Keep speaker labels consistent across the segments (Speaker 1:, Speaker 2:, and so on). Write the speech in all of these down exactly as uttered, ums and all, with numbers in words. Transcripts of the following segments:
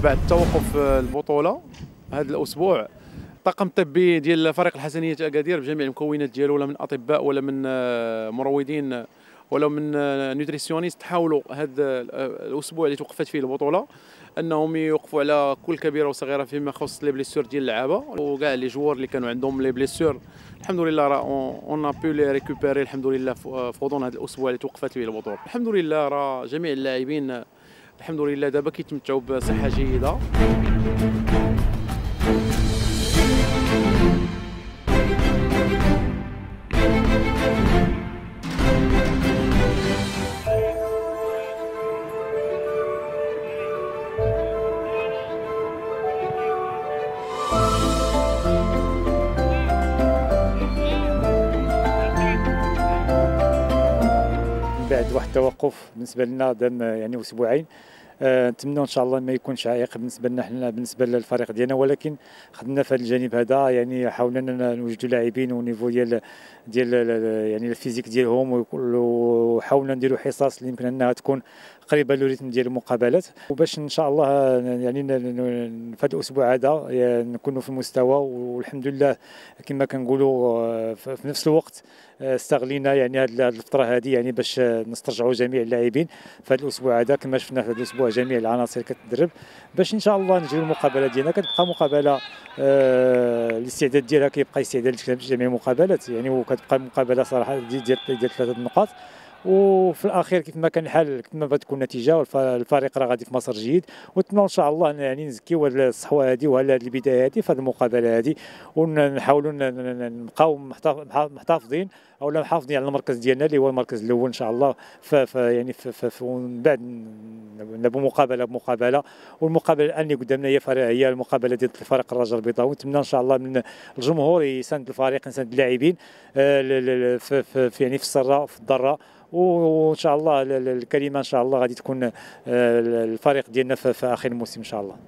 Speaker 1: بعد توقف البطوله هذا الاسبوع الطاقم الطبي ديال فريق الحسنيه اكادير بجميع المكونات ديالو، ولا من اطباء ولا من مروضين ولا من نوتريسيونيست، حاولوا هذا الاسبوع اللي توقفت فيه البطوله انهم يوقفوا على كل كبيره وصغيره فيما يخص لي بليسور ديال اللعابه وكاع لي جوار اللي كانوا عندهم لي بليسور. الحمد لله راه اون بو لي ريكوبيري الحمد لله في غضون هذا الاسبوع اللي توقفت فيه البطوله. الحمد لله راه جميع اللاعبين الحمد لله دابا كيتمتعوا بصحه جيده.
Speaker 2: بعد واحد التوقف بالنسبه لنا دام يعني اسبوعين، نتمنوا ان شاء الله ما يكونش عائق بالنسبه لنا حنا بالنسبه للفريق ديالنا، ولكن خدنا في هذا الجانب هذا، يعني حاولنا نوجدوا لاعبين ونيفو ديال ديال يعني الفيزيك ديالهم، وحاولنا نديروا حصص اللي يمكن انها تكون قريبه للريتم ديال المقابلات، وباش ان شاء الله يعني في هذا الاسبوع هذا نكونوا في المستوى. والحمد لله كما كنقولوا في نفس الوقت استغلينا يعني هذه الفتره هذه يعني باش نسترجعوا جميع اللاعبين في هذا الاسبوع هذا، كما شفنا في هذا الاسبوع جميع العناصر كتدرب باش ان شاء الله نجيو المقابله ديالنا. كتبقى مقابله آه الاستعداد ديالها كيبقى استعداد لجميع المقابلات يعني، وكتبقى مقابله صراحه ديال ديال ثلاثه النقاط، وفي الاخير كيف ما كان الحال كيف ما غتكون النتيجه والفريق راه غادي في مسار جيد، ونتمنى ان شاء الله يعني نزكيو هذه الصحوه هذه وهذه البدايه هذه في هذه المقابله هذه، ونحاولوا نبقاو محتفظين او محافظين على المركز ديالنا اللي هو المركز الاول ان شاء الله. ف يعني ومن بعد نلعبوا مقابله بمقابله، والمقابله الان اللي قدامنا هي هي المقابله ديال الفريق الرجاء البيضاوي. نتمنى ان شاء الله من الجمهور يساند الفريق يساند اللاعبين في يعني في السراء وفي الضراء، وان شاء الله الكلمه ان شاء الله غادي تكون الفريق ديالنا في اخر الموسم ان شاء الله.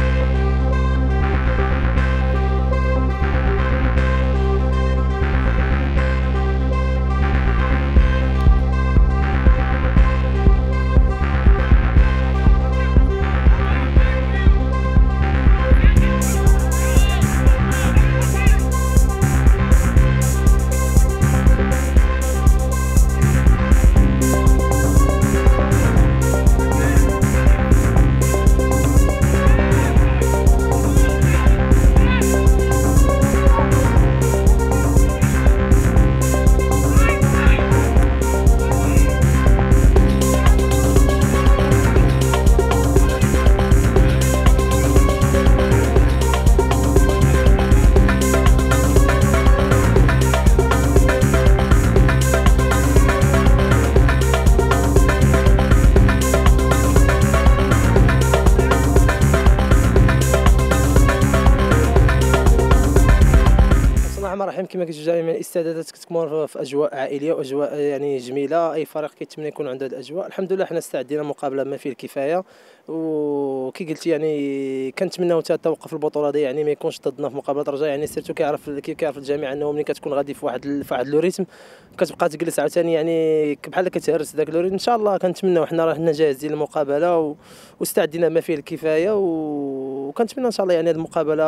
Speaker 3: الرحيم. كما كتشوف دائما الاستعدادات كتكون في اجواء عائليه واجواء يعني جميله، اي فريق كيتمنى يكون عنده هذه الاجواء. الحمد لله حنا استعدينا مقابله ما فيه الكفايه، وكي قلت يعني كنتمناو حتى توقف البطوله هذه يعني ما يكونش ضدنا في مقابله رجاء، يعني سيرتو كيعرف كيعرف الجميع انه ملي كتكون غادي في واحد في واحد لوريتم كتبقى تجلس عاوتاني يعني بحال كتهرس ذاك لوريتم. ان شاء الله كنتمناو حنا راه حنا جاهزين للمقابله واستعدينا ما فيه الكفايه، وكنتمنى ان شاء الله يعني هذه المقابله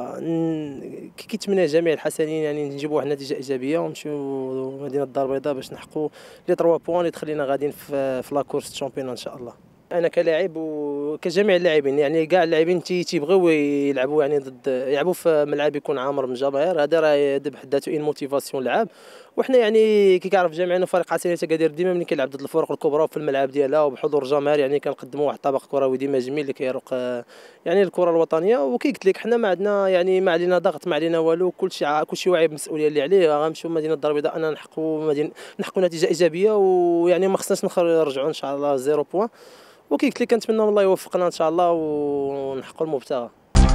Speaker 3: كي كيتمنى جميع الحسنيين يعني نجيبوا واحد النتيجه ايجابيه ونمشيو مدينه الدار البيضاء باش نحققوا لي ثلاثة بوان اللي تخلينا غاديين في في لاكورس الشامبيون ان شاء الله. انا كلاعب وكجميع اللاعبين يعني كاع اللاعبين تيبغيو يلعبوا يعني ضد يلعبوا في ملعب يكون عامر من الجماهير، هذا راه بحد ذاته اين موتيفاسيون لعاب. وحنا يعني كي كيعرف جميع انه فريق حسنيه اكادير ديما ملي كيلعب ضد الفرق الكبرى في الملعب ديالها وبحضور الجماهير يعني كنقدموا واحد الطبق كروي ديما جميل اللي كيروق يعني الكره الوطنيه. وكي قلت لك حنا ما عندنا يعني ما علينا ضغط ما علينا والو، كلشي كلشي واعي بالمسؤوليه اللي عليه. غنمشيو مدينه الدار البيضاء اننا نحققوا مدينه نحققوا نتيجه ايجابيه، ويعني ما خصناش نرجعوا ان شاء الله زيرو بوان. وكي قلت لك كنتمنى من الله يوفقنا ان شاء الله ونحققوا المبتغى.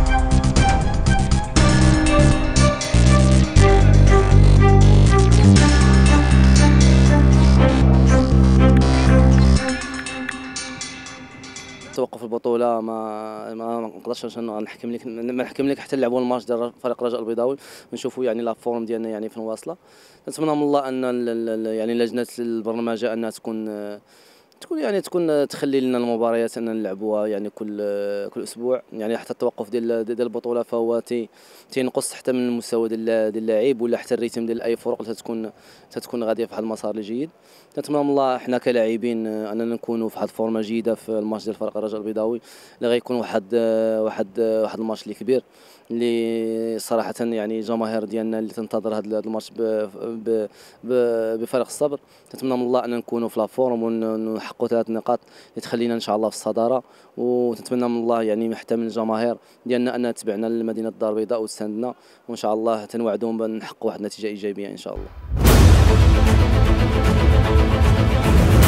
Speaker 4: توقف البطوله ما ما نقدرش نحكم لك ما نحكم لك حتى نلعبوا الماتش ديال فريق الرجاء البيضاوي ونشوفوا يعني لا فورم ديالنا يعني فين واصله. نتمنى من الله ان يعني لجنه البرنامج انها تكون تكون يعني تكون تخلي لنا المباريات ان نلعبوها يعني كل كل اسبوع، يعني حتى التوقف ديال ديال البطوله فهو تي تينقص حتى من المستوى ديال ديال اللاعب ولا حتى الريتم ديال اي فرق تتكون تتكون غاديه في واحد المسار اللي جيد. نتمنى من الله حنا كلاعبين اننا نكونوا في واحد الفورمه جيده في الماتش ديال فريق الرجاء البيضاوي اللي غيكون واحد واحد واحد الماتش اللي كبير اللي صراحه يعني الجماهير ديالنا اللي تنتظر هذا الماتش بفارغ الصبر. نتمنى من الله ان نكونوا في لا فورم ونحققوا ثلاث نقاط اللي تخلينا ان شاء الله في الصداره، ونتمنى من الله يعني حتى من الجماهير ديالنا ان تتبعنا لمدينه الدار البيضاء وتساندنا، وان شاء الله تنوعدهم بان نحققوا واحد النتيجه ايجابيه ان شاء الله.